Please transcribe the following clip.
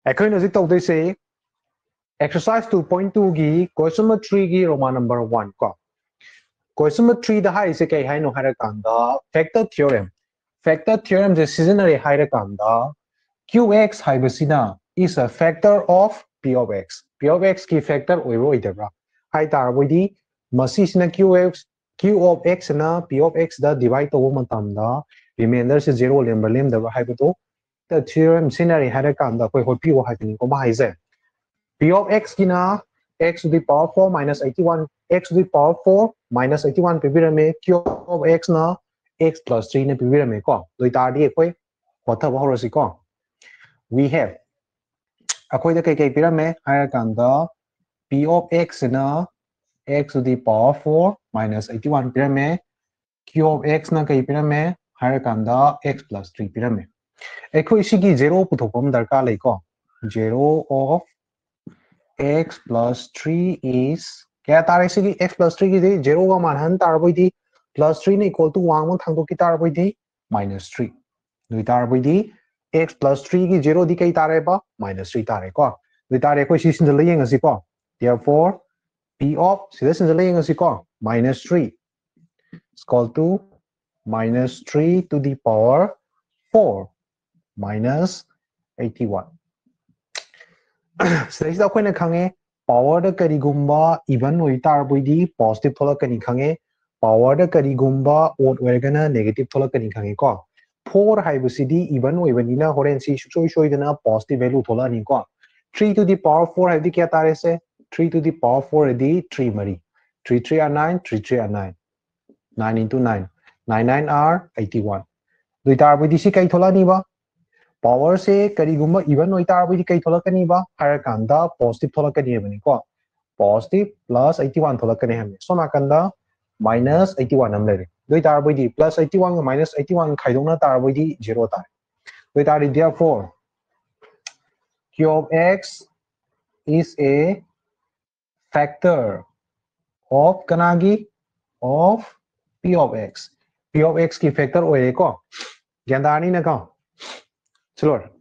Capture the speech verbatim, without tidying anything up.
ꯑꯩꯈꯣꯏꯅ ꯍꯧꯖꯤꯛ ꯇꯧꯗꯣꯏꯁꯦ exercise two point two गी question number three गी Roman number one को question number three दा हाइसे कई हाइनो हाइरकांदा factor theorem factor theorem जे सिजनरी हाइरकांदा qx हाइबसिना is a factor of p of x p of x की factor ओइरो ओइदब्रा हाइ तारबोदी मसीसिना qx q of x ना p of x दा divide तोबो मतमदा remainder से zero लेम्बर लेमदब्रा हाइबतो the theorem scenario हाइरकांदा कोइ होपिओ हाइबनि को माइजे p of x की ना x to the power four minus eighty-one x to the power four minus eighty-one पिबिरमे q of x ना x plus three ने पिबिरमे को दोइ तारदी कोइ होथब होरसि को we have अखोइ द कई कई पिरमे हाइरकांदा p of x ना x to the power four minus eighty-one पिरमे q of x ना कई पिरमे हाइरकांदा x plus three पिरमे अखोइ सिगी zero पुथोपम दरकार लैको zero of x plus three is क्या तारे सिगी x plus three की दे zero का मान हन तारबोई दी plus three ने equal to one मो थांगो की तारबोई दी minus three दुई तारबोई दी x plus three की zero दी कई तारे बा minus three तारे को दुई तारे कोई सी सिंजल लेंगे सी को therefore p of सीधे सिंजल लेंगे सी को minus three is equal to minus three to the power four minus eighty-one सिदा अखोइना खंगे पावर द करिगुम्बा इवन ओइ तारबोइदी पॉजिटिव थोलकनी खंगे पावर द करिगुम्बा ओड ओइरगना नेगेटिव थोलकनी खंगे को four हाइबसिदी इवन ओइबनिना होरेन सी सुचोइ सोइदना पॉजिटिव वैल्यू थोलानी को three to the power four हाइबदी क्या तारे से three to the power four हाइदी three मरी three three are nine three three are nine nine into nine nine nine are eighty-one दुइ तारबोइदी सी कई थोलानी बा पावर से करिगुम्बा इवन ओइ तारबोइदी कई थोलकनी बा हाइरकांदा पॉजिटिव थोलकनी हेबनी को पॉजिटिव plus eighty-one थोलकनी हेबनी सो नाकंदा minus eighty-one हम लेरे दुइ तारबोइदी plus eighty-one का minus eighty-one खाइदोंना तारबोइदी zero तारे दुइ तारबोइदी therefore q of x is a factor of कनागी of p of x p of x की factor ओए को ज्ञानदानी ना को चलो